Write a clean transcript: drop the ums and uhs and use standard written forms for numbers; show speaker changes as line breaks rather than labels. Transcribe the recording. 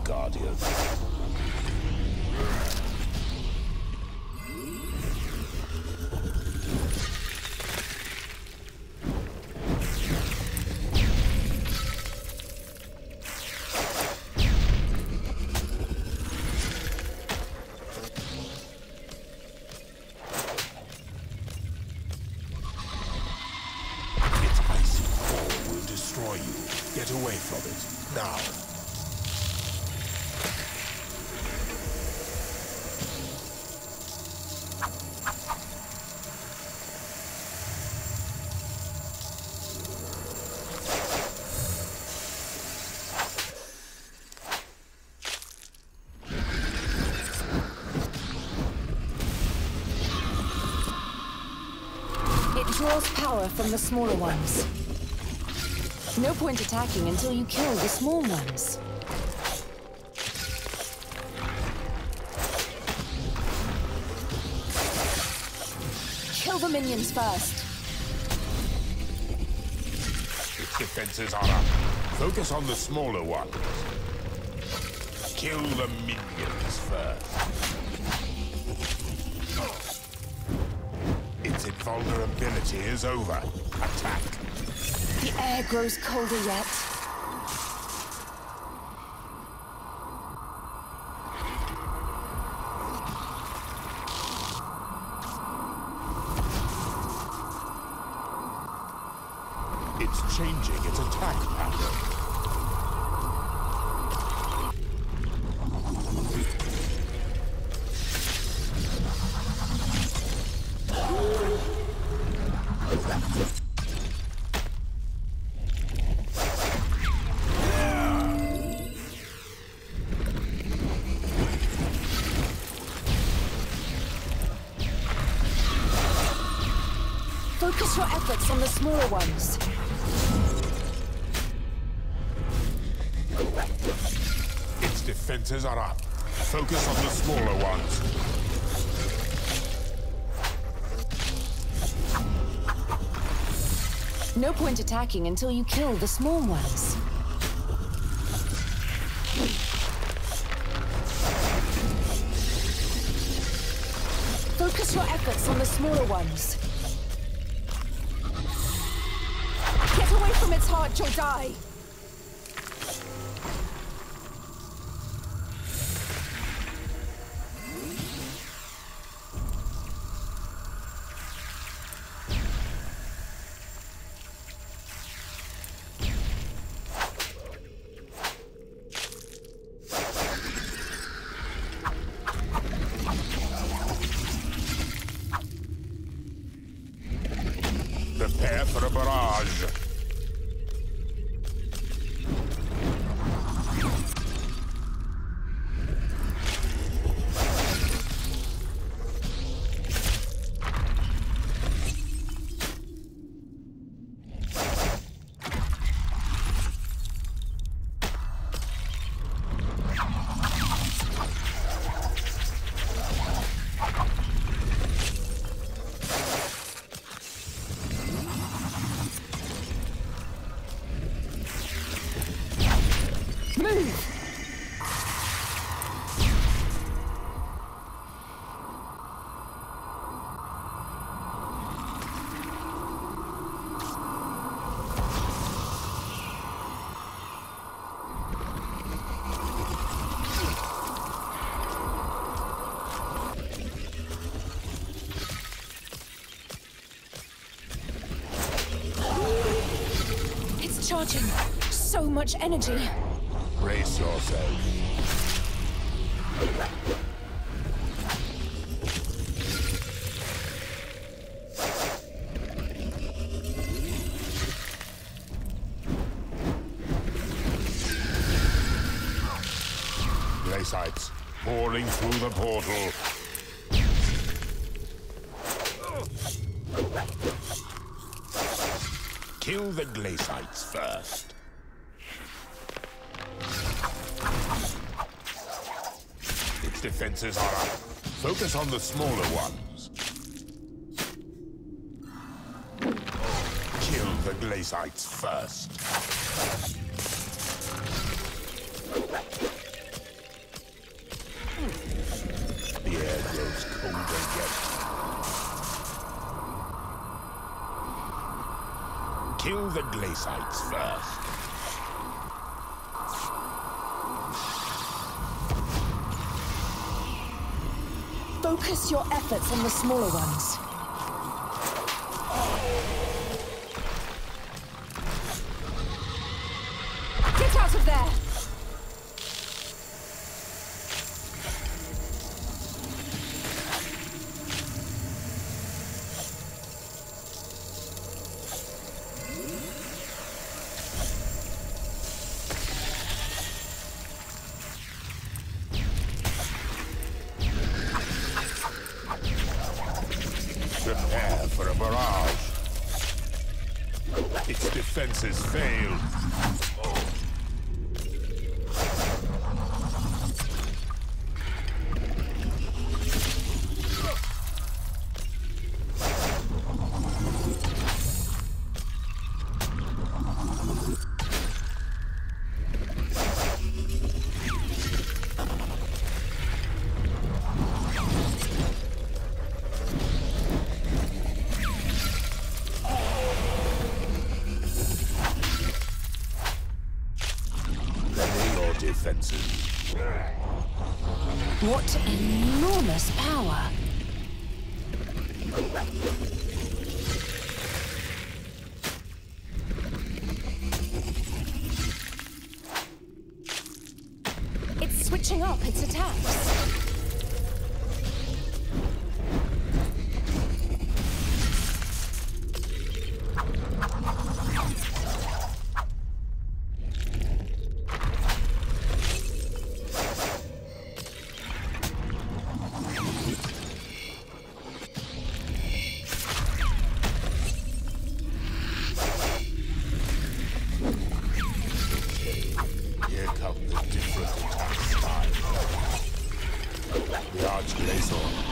Guardian. Get away from it, now.
It draws power from the smaller ones. No point attacking until you kill the small ones. Kill the minions first.
Its defenses are up. Focus on the smaller ones. Kill the minions first. Its invulnerability is over. Attack.
The air grows colder yet.
It's changing its attack pattern.
Focus your efforts on the smaller ones.
Its defenses are up. Focus on the smaller ones.
No point attacking until you kill the small ones. Focus your efforts on the smaller ones. Get away from its heart, you'll die!
Prepare for a barrage.
Move! It's charging. So much energy.
Brace yourself. Glacites pouring through the portal. Kill the glacites first. Its defenses are up. Focus on the smaller ones. Kill the glacites first. the glacites first.
Focus your efforts on the smaller ones. Get out of there!
Prepare for a barrage. Its defenses failed. Defenses.
What enormous power! It's switching up its attacks.
Here come the different attack styles. The Arch Glacor